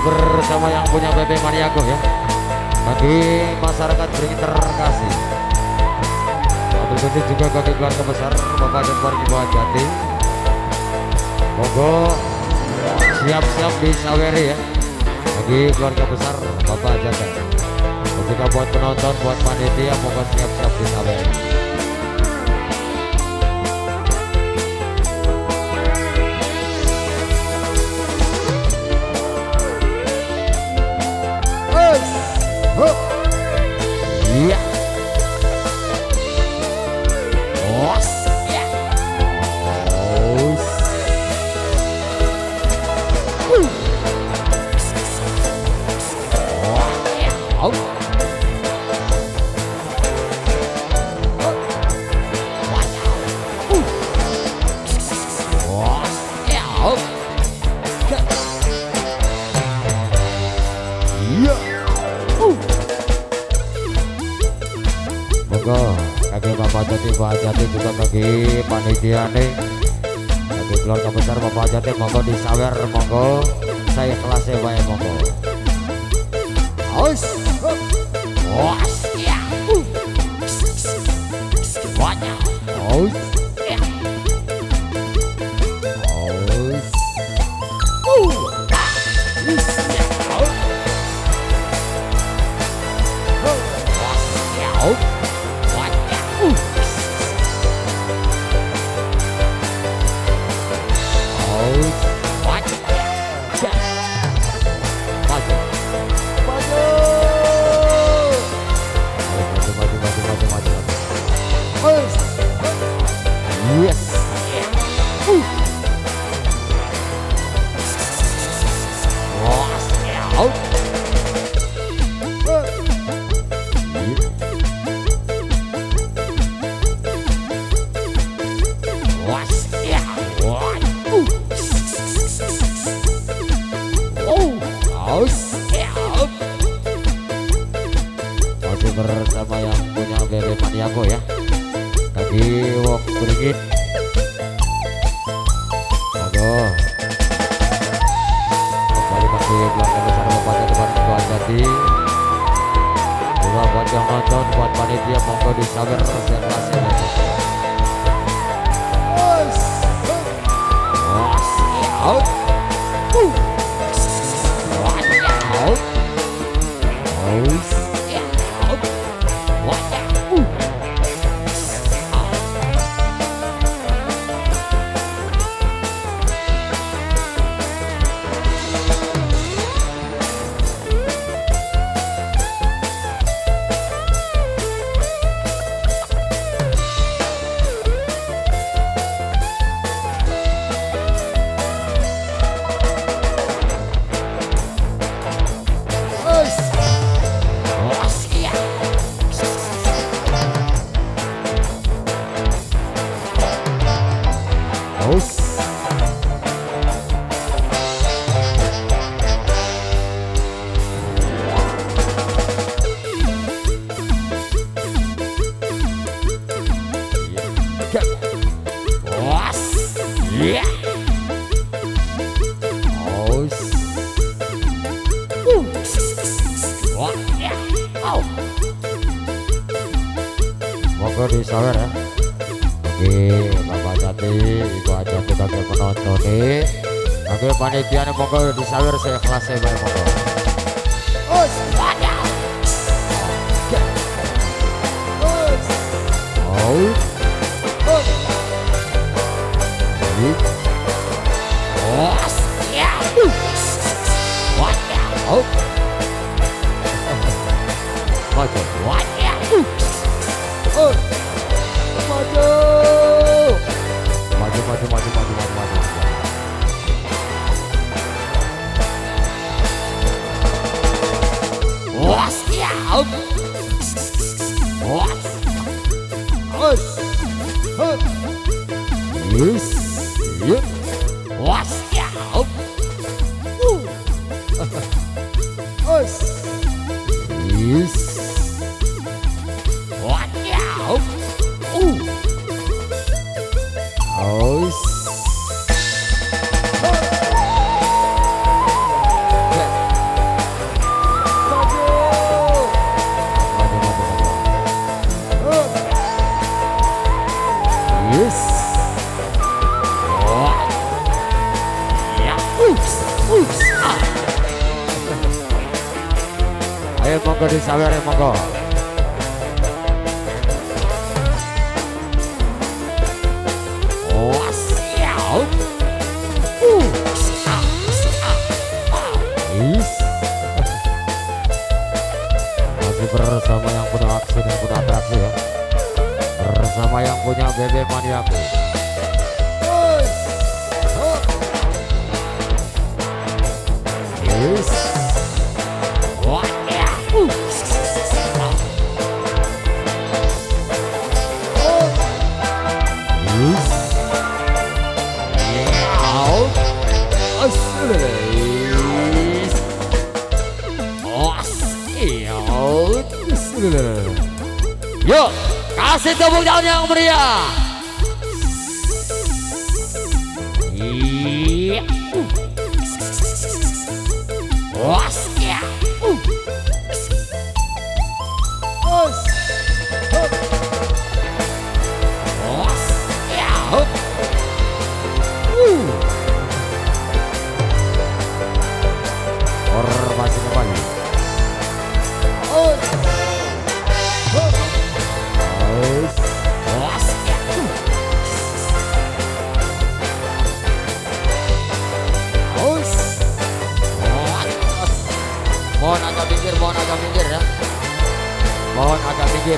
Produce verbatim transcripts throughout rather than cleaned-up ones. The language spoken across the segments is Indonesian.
bersama yang punya B B Maniago ya. Bagi masyarakat Beringin terkasih. Wabil khusus juga bagi keluarga besar Bapak dan keluarga Ibu Hajati. Monggo siap-siap di Saweri ya. Bagi keluarga besar Bapak Hajati. Dan juga buat penonton, buat panitia, monggo siap-siap di Saweri. Iya. Os. Ya. Os. Uh. Oh, ya. Oh. Monggo kaki Bapak Hajati, Pak Hajati juga bagi panitia nih, bagi keluarga besar Bapak Hajati, monggo disawer, monggo saya kelasnya banyak, monggo. Aus, was, ya, banyak, aus, ya, aus, uh, ya, aus, was, ya, aus. Yes. Uh. Was, ya. Out. Uh. Was, ya. What? Uh. Oh, aus, ya. Masih bersama yang punya B B Maniago ya. Bagi wong Beringin. Monggo. Kembali bagi keluarga besar Bapak dan Ibu Hajati. Juga buat yang nonton, buat panitia, monggo disawer presentasi. Was, was, out. Uh, was, out. Was, out. Was, uh. Yeah. Oh. Uh. Wah, ya. Oh. Monggo disawer ya. Oke, Bapak Hajati, Ibu Hajati, bagi penonton nih. Oke, panitia nih monggo disawer, saya kelasnya baik, monggo. Oh, semuanya. Oh. Oh, ya. What ya? Oh. Maju. What ya? Oh. Maju. Maju, maju, maju, maju, maju, maju. Was ya? Was. Was. Yes. Yep. Was ya? Uh. Was. Yes. What ya? Uh. Was. monggo disawer monggo. Oh siap. Uh. Is. Masih bersama yang punya aksi dan punya atraksi ya. Bersama yang punya B B Maniaku. Yes. Wah ya. Uh. Yes. Yeah. Aslis. Oh, siap. Yuk, kasih tepuk tangan yang meriah. Iya. Wah, siap. Uh. Os. Hup. Wah, siap. Hup. Uh. Formasi kembali. Os. Hup. Os. Wah, siap. Os. Mohon agak pinggir, mohon agak pinggir ya. Mohon agak pinggir.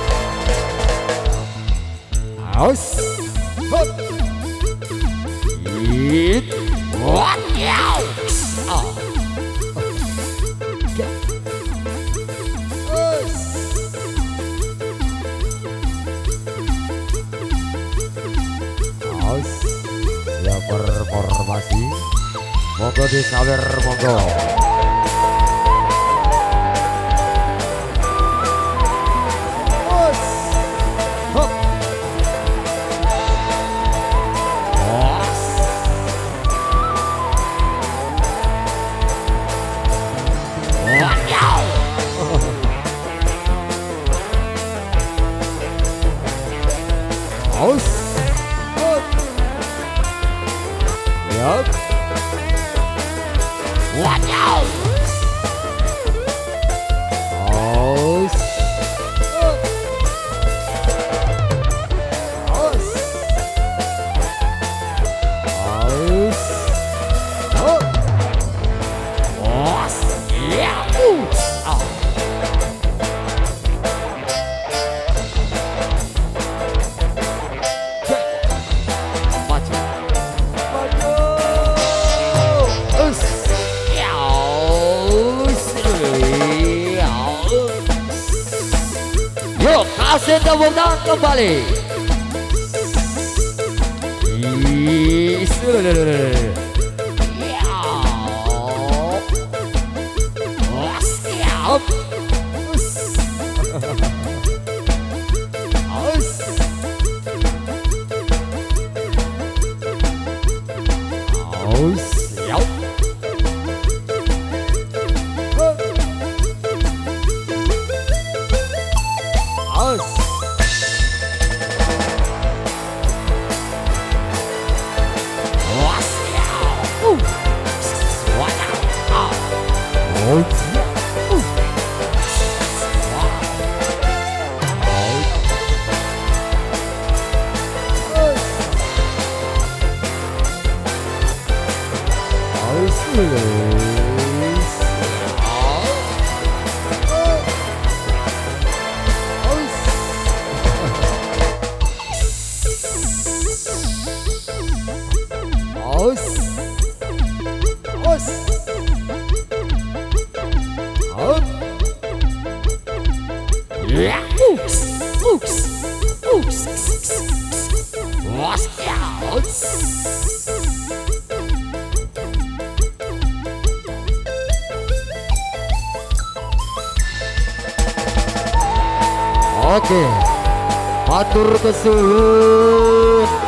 Aus. Hop. It. What? Yow. Oh. Aus. Aus. Ya formasi. Monggo disawer monggo. Aus. Hop. Yup. Wadaw. Aus. Hop. Aus. Aus. Hop. Aus. Yeah. Oh. Yuk, kasih tepuk tangan kembali. Is. Ya. Oh, siap. Us. Us. Us. Siap. Aus. Wah, siap. Uh. Wadaw. Oh. Oh, siap. Uh. Wah. Aus. Aus. Aus. Aus. Aus. Hop. Ya. Ups. Ups. Ups. Was ya? Aus. Oke. Matur kesuwun.